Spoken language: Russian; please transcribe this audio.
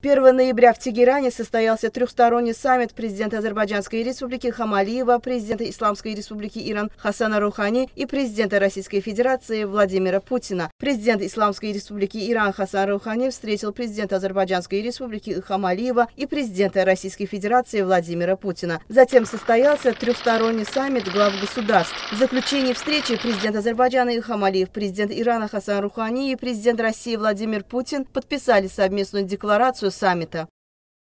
1 ноября в Тегеране состоялся трехсторонний саммит президента Азербайджанской республики Ильхама Алиева, президента Исламской республики Иран Хасана Роухани и президента Российской Федерации Владимира Путина. Президент Исламской республики Иран Хасан Роухани встретил президента Азербайджанской республики Ильхама Алиева и президента Российской Федерации Владимира Путина. Затем состоялся трехсторонний саммит глав государств. В заключении встречи президент Азербайджана Ильхам Алиев, президент Ирана Хасан Роухани и президент России Владимир Путин подписали совместную декларацию саммита.